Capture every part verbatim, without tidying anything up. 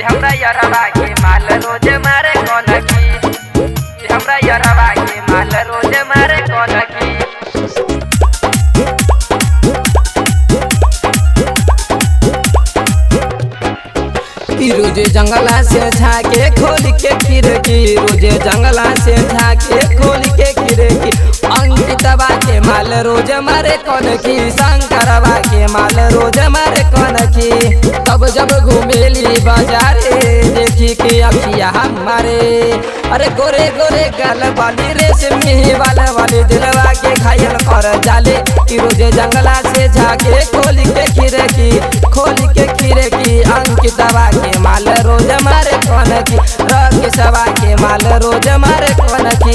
हमरा यरवा के माल रोज मारे कनखी हमरा यरवा के माल रोज मारे कनखी रोजे जंगला से झाके खोल के खिड़की रोजे जंगला से झाके खोल के खिड़की अंकितवा के माल रोज मारे कनखी शंकरवा के माल रोज मारे कनखी तब जब घूमेली बाजारे देखी के अखिया हमारे अरे गोरे गोरे गाल वाली रेशमी वाला वाली दिलवा के घायल कर जाले कि रोजे जंगला से झाके खोल के खिड़की खोल के खिड़की अंकितवा के माल रोज मारे कनखी रकेशवा के माल रोज मारे कनखी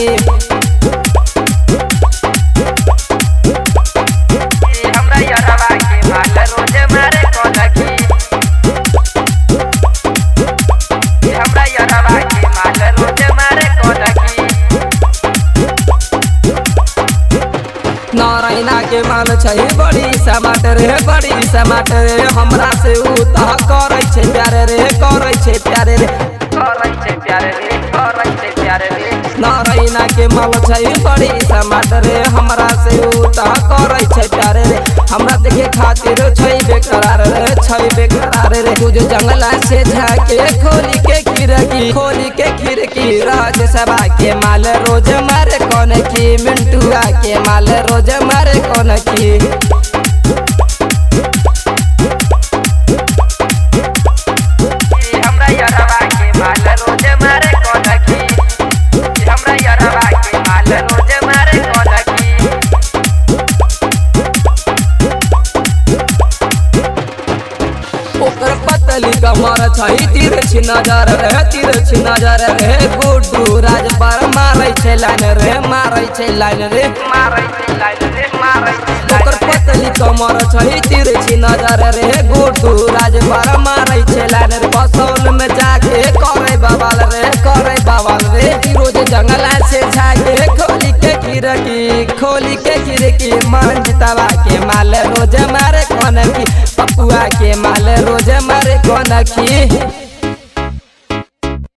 हमरा यरवा के माल रोज मारे कनखी हमरा यरवा के माल रोज मारे कनखी नारायणा के माल छै बड़ी समाट रे बड़ी समाट रे हमरा से उता करे छै प्यारे रे करे छै प्यारे रे करे छै प्यारे रे करे छै प्यारे रे नारायणा के माल छै बड़ी समाट रे हमरा से उता करे छै प्यारे रे हमरा देखे खातिर छै बेकरार रे छै बेकरार रे तुझे जंगला से झाके खोली के खिड़की खोली के खिड़की राजसभा के माल रोज मारे कनखी मिंटुआ के माल रोज मारे कनखी हमरा यरवा के माल रोज मारे कनखी हमरा यरवा के माल रोज मारे कनखी ओकर पतली कमर छै तिरछी नजर रे तिरछी नजर रे गुड्डू राज पर मारै छै लाइन रे मारै छै लाइन रे मारै छै लाइन रे मारै छै ओकर पतली कमर छै तिरछी नजर रे गुड्डू राज पर मारै छै लाइन रे बसौल में जाके करे बवाल रे करे बवाल रे रोज जंगला से झाके खोली के खिड़की खोली के खिड़की मंजितवा के माल रोज मारे कनखी पपुआ के माल रोज मारे कनखी।